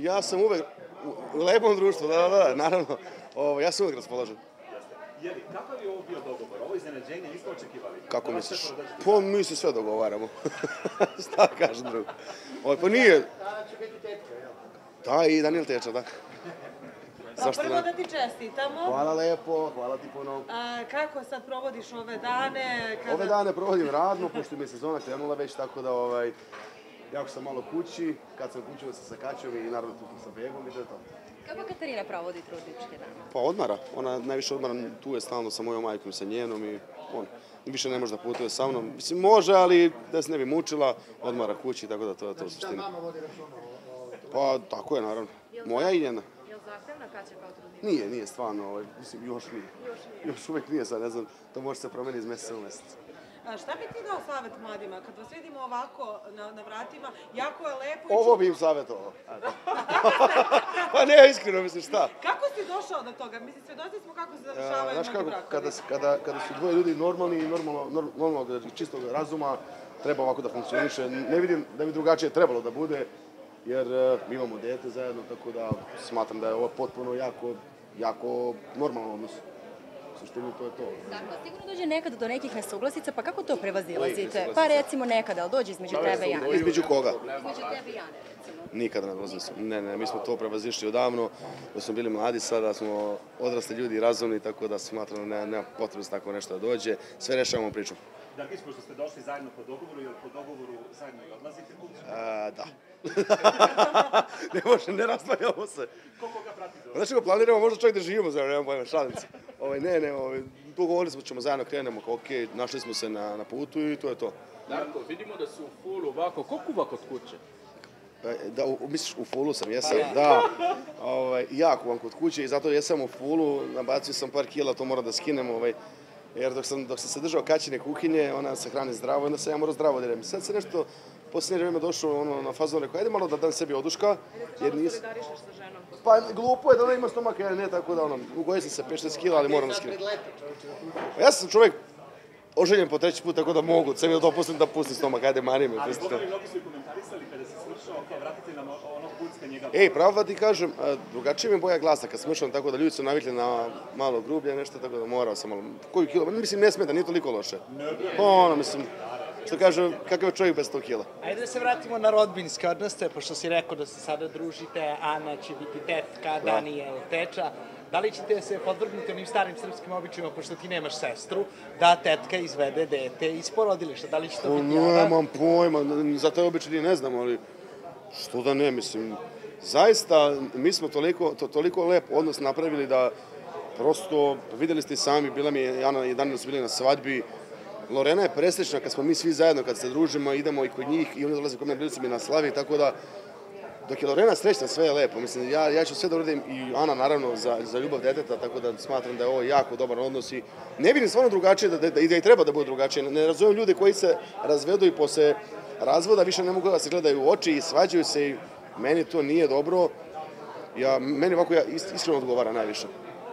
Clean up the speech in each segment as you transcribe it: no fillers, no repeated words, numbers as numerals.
Ja sam uvek u lepom društvu, da, naravno. Ja sam uvek raspoložen. Jeli, kakav je ovo bio dogovor? Ovo iznenađenje nismo očekivali. Kako misliš? Pa mi se sve dogovaramo. Šta kažem drugo? Pa nije... Ana će biti tetka, jel? Da, i Danijel Teča, da. Prvo da ti čestitamo. Hvala lepo, hvala ti puno. Kako sad provodiš ove dane? Ove dane provodim radno, pošto mi je sezona krenula već, tako da jako sam malo kući, kad sam kući sam sa Kaćom i naravno tu sa Begom i to je to. Kako Katarina provodi trudničke dane? Pa odmara, ona najviše odmara, tu je stalno sa mojom majkom i sa njenom i on više ne može da putuje sa mnom. Mislim, može, ali da se ne bi mučila, odmara kući, tako da to je to u suštini. Znači da mama vodi računa o Pa tako je, naravno. Moja i njena. Je li zahtevna Kaća kao trudnica? Nije stvarno, mislim, još nije. Još uvek nije sad, ne znam, to može se promeniti iz meseca u mesec. Šta bi ti dao savjet mladima? Kad vas vidimo ovako na vratima, jako je lepo... Ovo bi im savjetovao. Pa ne, iskreno, mislim, šta? Kako si došao do toga? Mislim, svedoci smo kako se završavaju mnogi brakovi. Kada su dvoje ljudi normalni i normalnog, čistog razuma, treba ovako da funkcioniše. Ne vidim da bi drugačije trebalo da bude, jer mi imamo dete zajedno, tako da smatram da je ovo potpuno jako normalno odnos. U suštini to je to. Dakle, sigurno dođe nekada do nekih nesuglasica, pa kako to prevazilazite? Pa recimo nekada, ali dođe između tebe i Ane. Između koga? Između tebe i Ane, recimo. Nikada ne dolazim. Ne, mi smo to prevazišli odavno, da smo bili mladi, sada smo odrasli ljudi i razumni, tako da smatram da nema potrebe tako nešto da dođe. Sve rešavamo pričom. Darkić, pošto ste došli zajedno po dogovoru, ili po dogovoru zajedno i odlazite kući? Da. Ne može, ne razdvajamo se. Koliko ga prati do? Znači, planiramo možda čak da živimo zajedno, nemam pojma, šalim se. Dogovorili smo ćemo zajedno krenemo, okej, našli smo se na putu i to je to. Darko, vidimo da su u fullu ovako, ko kuva kod kuće? Da, misliš, u fullu sam, jesam, da. Ja kuvam kod kuće i zato jesam u fullu, nabacio sam par kila, to moram da skinem, jer dok sam se držao Kaćine kuhinje, ona se hrani zdravo, onda sam ja morao zdravo da jedem. Sad se nešto posljednje vreme došao na fazu, rekao, ajde malo da dam sebi oduška. Jer nisam solidarišeš sa ženom. Pa glupo je da ona ima stomak, jer ne tako da ugojio sam se 5-6 kila, ali moram da skinem. Ja sam čovjek oženjen po treći put, tako da mogu sebi da dopustim da pustim stomak, ajde mani me. Ali mnogi su i komentarisali kada se smršao, kao vratite nam onog pucka njega. Pravo da ti kažem, drugačije mi je boja glasa kad smršam, tako da ljudi su navikli na malo grublje nešto, tako da morao sam malo, koju kilo, mislim ne smeta, nije toliko loše. Mislim, što kaže, kakav je čovjek bez 100 kila. Ajde da se vratimo na rodbinske odnose, pošto si rekao da se sada družite, Ana će biti tetka, Danijel Teča. Da li ćete se podvrgnuti onim starim srpskim običajima, pošto ti nemaš sestru, da tetka izvede dete iz porodilišta? Da li će to biti Ana? Nemam pojma, za taj običaj ne znam, ali što da ne, mislim, zaista mi smo toliko lep odnos napravili da prosto, videli ste i sami, bila mi je Ana i Danijel su bili na svadbi. Lorena je presrećna kad smo mi svi zajedno, kad se družimo, idemo i kod njih i oni dolaze kod mene, bili su mi na slavi, tako da dok je Lorena srećna, sve je lepo. Mislim, ja ću sve da uradim i Ana naravno za ljubav deteta, tako da smatram da je ovo jako dobar odnos i ne vidim stvarno drugačije, da i treba da bude drugačije. Ne razumijem ljude koji se razvedu i posle razvoda više ne mogu da se gledaju u oči i svađaju se i meni to nije dobro. Meni ovako iskreno odgovara najviše.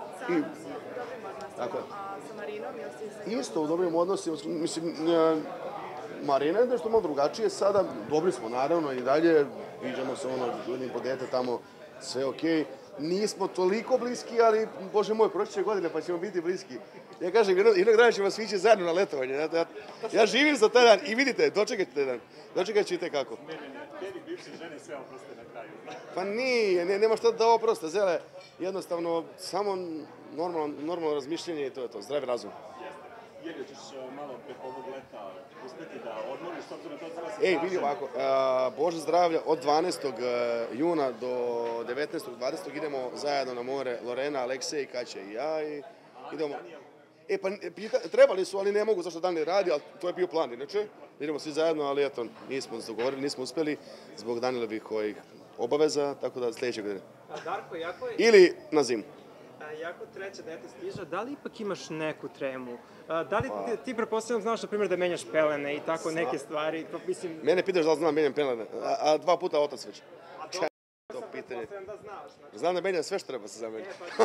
Tako je. Sa Marinom, jel si... Isto u dobrim odnosima, mislim, Marina je nešto malo drugačije sada, dobri smo naravno i dalje, viđamo se jednim po dete tamo, sve okej. Nismo toliko bliski, ali, bože moj, proći će godine pa ćemo biti bliski. Ja kažem, jednog dana ćemo svi ići zajedno na letovanje. Ja živim za taj dan i vidite, dočekajte taj dan. Dočekat ćete kako. Tebi bivše žene sve oproste na kraju. Pa nije, nema šta da oproste, Zele. Jednostavno, samo normalno razmišljanje i to je to, zdravi razum. Jelio, ćeš malo preko ovog leta uspeti da odmoriš, s obzirom to se... Vidi ovako, Bože zdravlja, od 12. juna do 19. 20. idemo zajedno na more, Lorena, Aleksej, Kaća i ja i idemo... Pa trebali su, ali ne mogu, zašto dan ne radi, ali to je bio plan, inače. Idemo svi zajedno, ali eto, nismo se dogovorili, nismo uspeli zbog Danijelovih obaveza, tako da sljedeće godine. Darko, jako je... Ili na zimu. Jako treće dete stiža, da li ipak imaš neku tremu? Da li ti pretpostavljam znaš, na primjer, da menjaš pelene i tako neke stvari? Mene pitaš da li znam menjam pelene, a 2 puta otac već. To pitanje. Da znaš. Znam da menjam sve što treba se zameniti.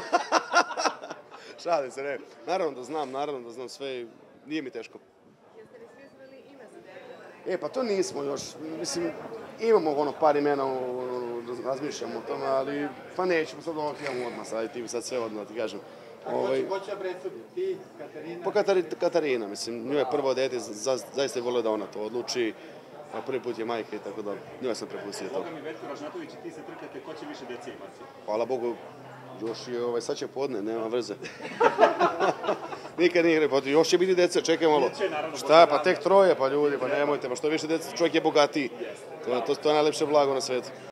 Šalim se, ne. Naravno da znam sve i nije mi teško. Jeste li svi znali ime za dete? Pa to nismo još. Mislim, Imamo ono par imena, razmišljamo o tome, ali pa nećemo sad ovo imamo odmah, sad ti sad sve odmah, ti kažem. Ko će presuditi? Ti, Katarina? Pa Katarina, mislim, nju je prvo dete, zaista je volio da ona to odluči, a prvi put je majka i tako da, njoj sam prepustio to. Boga mi, Veljko Ražnatović i ti se trkate, ko će više djece imati? Hvala Bogu, još je, sad će podne, nema vrze. Nikad nije pa još će biti dece, čekaj malo. Šta, pa tek troje, pa ljudi, pa nemojte, pa što više dece, čovjek je bogatiji. To je najlepše blago na svetu.